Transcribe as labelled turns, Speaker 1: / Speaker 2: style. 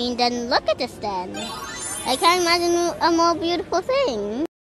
Speaker 1: Then look at this then. I can't imagine a more beautiful thing.